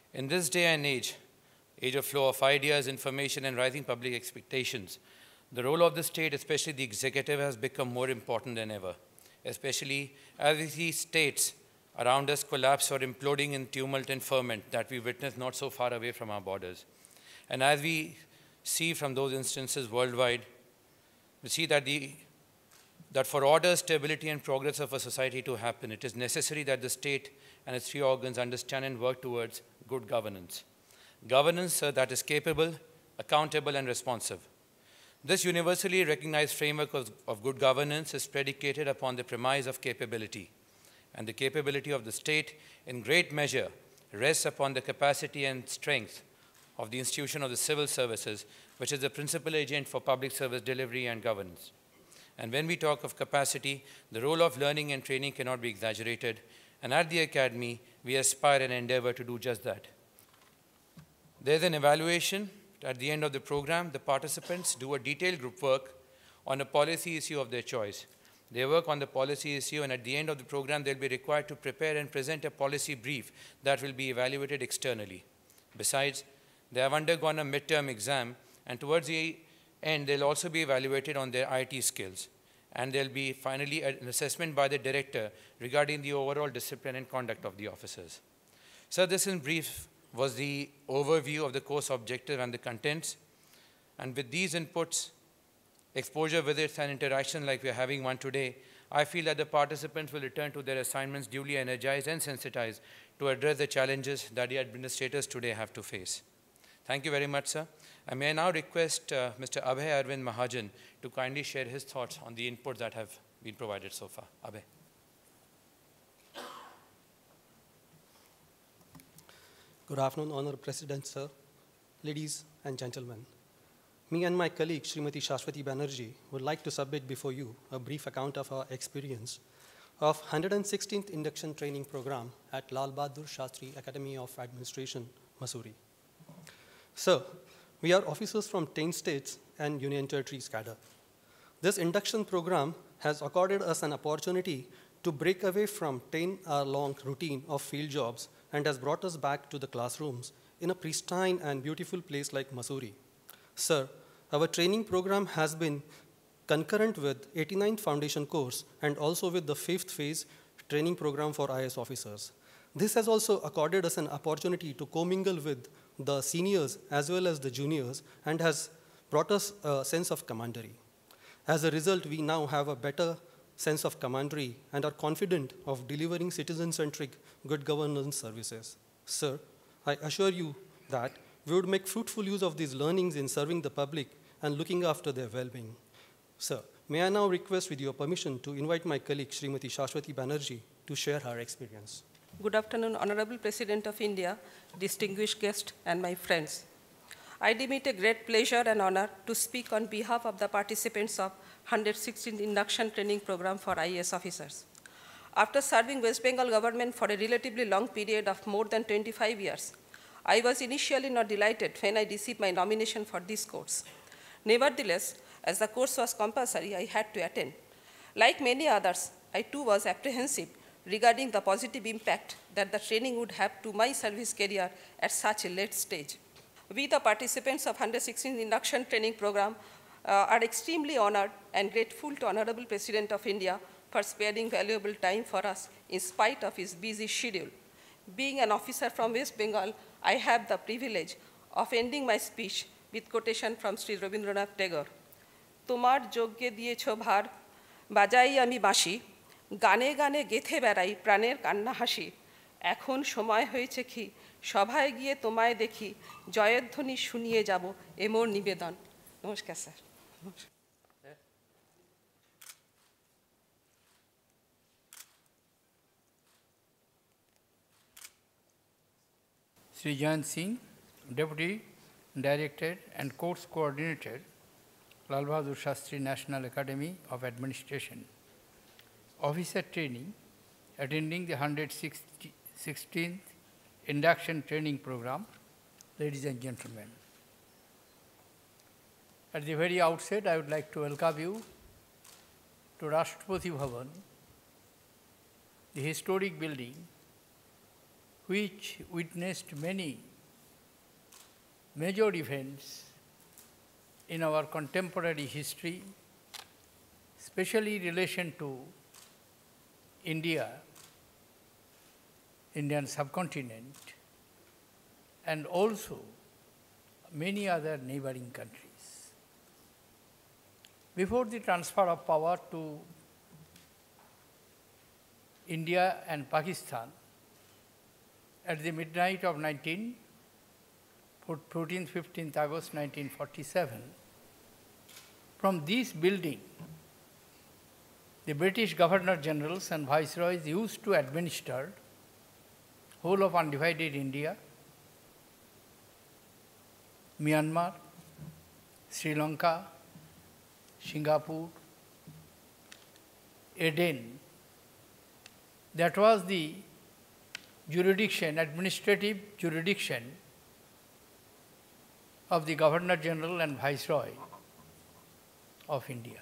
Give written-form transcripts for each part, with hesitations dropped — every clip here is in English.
In this day and age of flow of ideas, information, and rising public expectations, the role of the state, especially the executive, has become more important than ever, especially as we see states around us collapse or imploding in tumult and ferment that we witness not so far away from our borders. And as we see from those instances worldwide, we see that for order, stability, and progress of a society to happen, it is necessary that the state and its three organs understand and work towards good governance. Governance that is capable, accountable, and responsive. This universally recognized framework of good governance is predicated upon the premise of capability. And the capability of the state, in great measure, rests upon the capacity and strength of the institution of the civil services, which is the principal agent for public service delivery and governance. And when we talk of capacity, the role of learning and training cannot be exaggerated. And at the Academy, we aspire and endeavor to do just that. There's an evaluation. At the end of the program, the participants do a detailed group work on a policy issue of their choice. They work on the policy issue, and at the end of the program, they'll be required to prepare and present a policy brief that will be evaluated externally. Besides, they have undergone a midterm exam, and towards the end, they'll also be evaluated on their IT skills. And there'll be finally an assessment by the director regarding the overall discipline and conduct of the officers. So this in brief was the overview of the course objective and the contents. And with these inputs, exposure visits and interaction like we're having one today, I feel that the participants will return to their assignments duly energized and sensitized to address the challenges that the administrators today have to face. Thank you very much, sir. I may now request Mr. Abhay Arvind Mahajan to kindly share his thoughts on the inputs that have been provided so far. Abhay. Good afternoon, Honorable President, sir, ladies and gentlemen. Me and my colleague, Srimati Shastri Banerjee, would like to submit before you a brief account of our experience of 116th Induction Training Program at Lal Bahadur Shastri Academy of Administration, Mussoorie. Sir, we are officers from 10 states and Union Territories cadre. This induction program has accorded us an opportunity to break away from 10-hour-long routine of field jobs and has brought us back to the classrooms in a pristine and beautiful place like Mussoorie. Sir, our training program has been concurrent with 89th Foundation course and also with the 5th phase training program for IAS officers. This has also accorded us an opportunity to commingle with the seniors as well as the juniors and has brought us a sense of camaraderie. As a result, we now have a better sense of camaraderie and are confident of delivering citizen-centric good governance services. Sir, I assure you that we would make fruitful use of these learnings in serving the public and looking after their well-being. Sir, may I now request with your permission to invite my colleague, Srimati Shastri Banerjee, to share her experience. Good afternoon, Honorable President of India, distinguished guests, and my friends. I deem it a great pleasure and honor to speak on behalf of the participants of 116th Induction Training Program for IAS officers. After serving West Bengal government for a relatively long period of more than 25 years, I was initially not delighted when I received my nomination for this course. Nevertheless, as the course was compulsory, I had to attend. Like many others, I too was apprehensive regarding the positive impact that the training would have to my service career at such a late stage. We, the participants of 116th Induction Training Program, are extremely honored and grateful to Honorable President of India for sparing valuable time for us in spite of his busy schedule. Being an officer from West Bengal, I have the privilege of ending my speech with quotation from Shri Rabindranath Tagore. তোমার যজ্ঞে দিয়েছ ভার বাজাই আমি বাঁশি গানে গানে গেথে বেড়াই প্রাণের কান্না হাসি এখন সময় হয়েছে কি সভায় গিয়ে তোমায় দেখি জয়ধ্বনি শুনিয়ে যাব এ মোর নিবেদন নমস্কার sir Shri Jan Singh, Deputy Director and Course Coordinator, Lal Bahadur Shastri National Academy of Administration. Officer training, attending the 116th Induction Training Program, ladies and gentlemen. At the very outset, I would like to welcome you to Rashtrapati Bhavan, the historic building which witnessed many major events in our contemporary history, especially in relation to India, Indian subcontinent, and also many other neighboring countries. Before the transfer of power to India and Pakistan at the midnight of 14th August 1947, from this building, the British Governor-Generals and Viceroys used to administer whole of undivided India, Myanmar, Sri Lanka, Singapore, Aden. That was the jurisdiction, administrative jurisdiction of the Governor-General and Viceroy of India.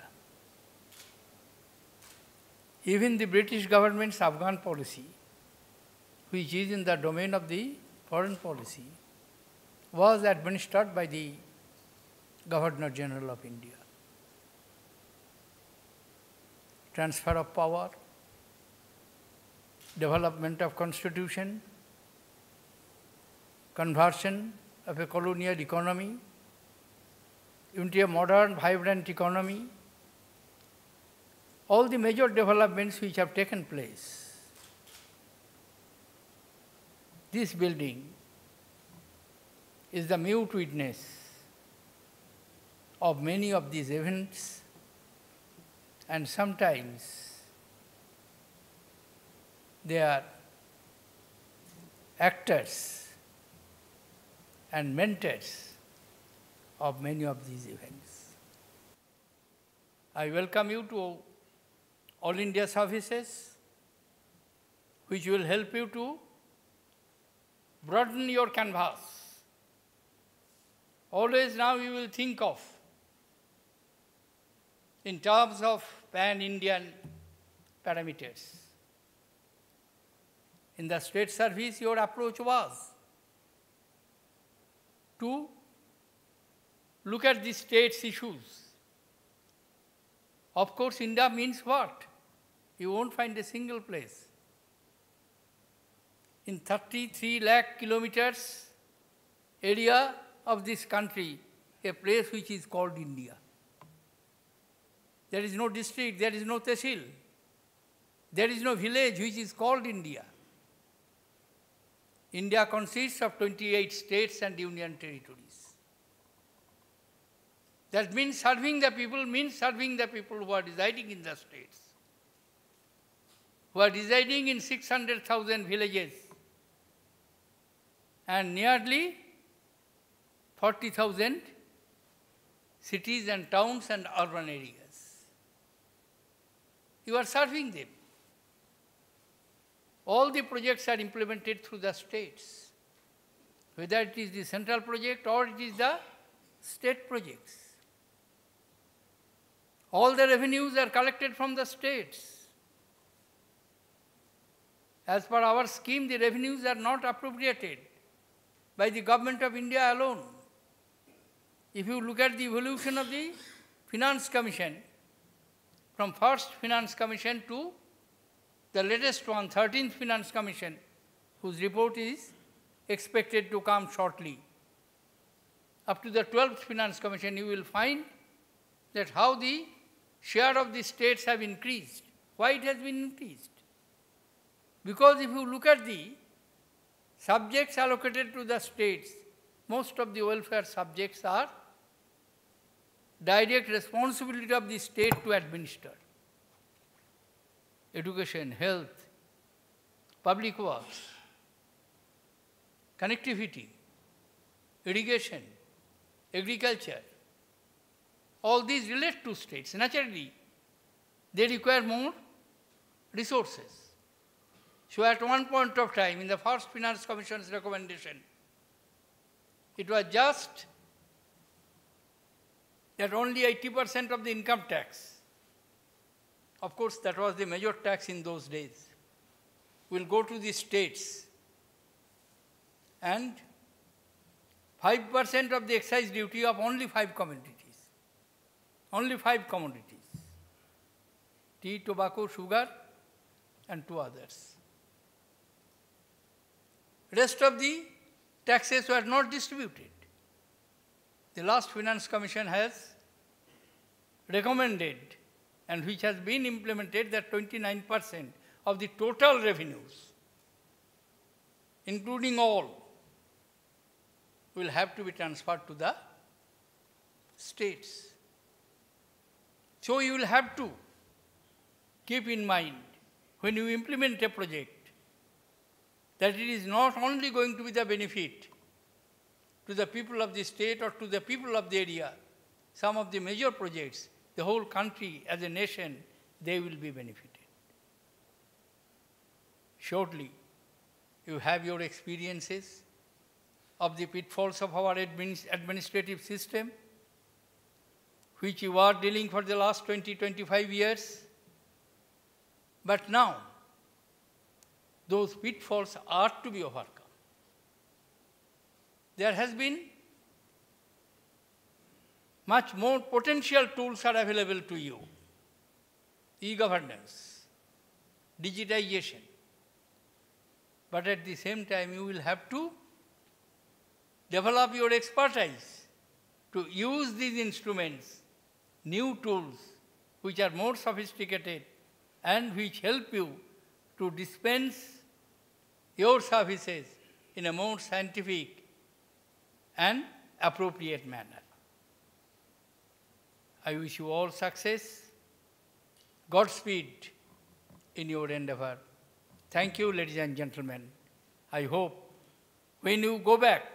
Even the British government's Afghan policy, which is in the domain of the foreign policy, was administered by the Governor-General of India. Transfer of power, development of constitution, conversion of a colonial economy into a modern, vibrant economy, all the major developments which have taken place. This building is the mute witness of many of these events, and sometimes they are actors and mentors of many of these events. I welcome you to All India services, which will help you to broaden your canvas. Always now you will think of in terms of pan-Indian parameters. In the state service, your approach was to look at the state's issues. Of course, India means what? You won't find a single place. In 33 lakh kilometers area of this country, a place which is called India. There is no district, there is no tehsil, there is no village which is called India. India consists of 28 states and union territories. That means serving the people who are residing in the states, who are residing in 600,000 villages and nearly 40,000 cities and towns and urban areas. You are serving them. All the projects are implemented through the states, whether it is the central project or it is the state projects. All the revenues are collected from the states. As per our scheme, the revenues are not appropriated by the government of India alone. If you look at the evolution of the Finance Commission, from first Finance Commission to the latest one, 13th Finance Commission, whose report is expected to come shortly, up to the 12th Finance Commission, you will find that how the share of the states have increased. Why it has been increased? Because if you look at the subjects allocated to the states, most of the welfare subjects are direct responsibility of the state to administer. Education, health, public works, connectivity, irrigation, agriculture, all these relate to states. Naturally, they require more resources. So at one point of time, in the first Finance Commission's recommendation, it was just that only 80% of the income tax, of course that was the major tax in those days, will go to the states. and 5% of the excise duty of only 5 commodities. Only 5 commodities. Tea, tobacco, sugar, and 2 others. Rest of the taxes were not distributed. The last Finance Commission has recommended, and which has been implemented, that 29% of the total revenues, including all, will have to be transferred to the states. So you will have to keep in mind, when you implement a project, that it is not only going to be the benefit to the people of the state or to the people of the area. Some of the major projects, the whole country as a nation, they will be benefited. Shortly, you have your experiences of the pitfalls of our administrative system, which you are dealing for the last 20-25 years. But now, those pitfalls are to be overcome. There has been much more potential tools are available to you. E-governance, digitization. But at the same time, you will have to develop your expertise to use these instruments, new tools, which are more sophisticated and which help you to dispense your services in a more scientific and appropriate manner. I wish you all success, Godspeed in your endeavor. Thank you, ladies and gentlemen. I hope when you go back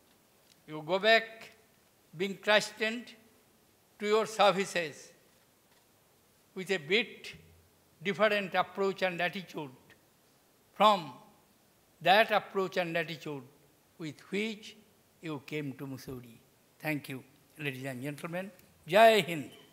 being trusted to your services with a bit different approach and attitude from that approach and attitude with which you came to Mussoorie. Thank you, ladies and gentlemen. Jai Hind.